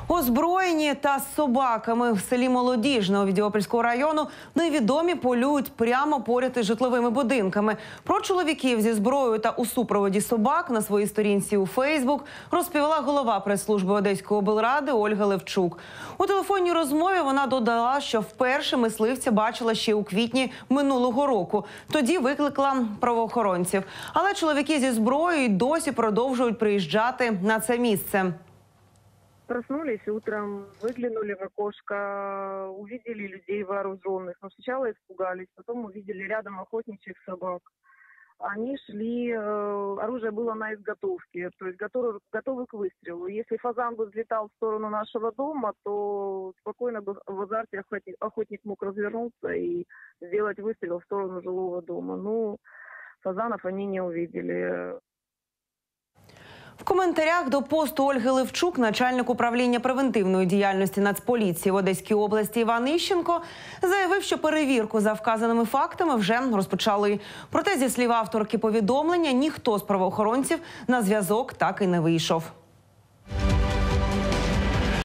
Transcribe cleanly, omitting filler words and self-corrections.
Озброєні та з собаками в селі Молодіжне Овідіопольського району невідомі полюють прямо поряд із житловими будинками. Про чоловіків зі зброєю та у супроводі собак на своїй сторінці у Фейсбук розповіла голова прес-служби Одеської облради Ольга Левчук. У телефонній розмові вона додала, що вперше мисливця бачила ще у квітні минулого року. Тоді викликала правоохоронців. Але чоловіки зі зброєю досі продовжують приїжджати на це місце. Проснулись утром, выглянули в окошко, увидели людей вооруженных. Но сначала испугались, потом увидели рядом охотничьих собак. Они шли, оружие было на изготовке, то есть готовы к выстрелу. Если фазан бы взлетал в сторону нашего дома, то спокойно бы в азарте охотник мог развернуться и сделать выстрел в сторону жилого дома. Ну, фазанов они не увидели. В коментарях до посту Ольги Левчук начальник управління превентивної діяльності Нацполіції в Одеській області Іван Іщенко заявив, що перевірку за вказаними фактами вже розпочали. Проте, зі слів авторки повідомлення, ніхто з правоохоронців на зв'язок так і не вийшов.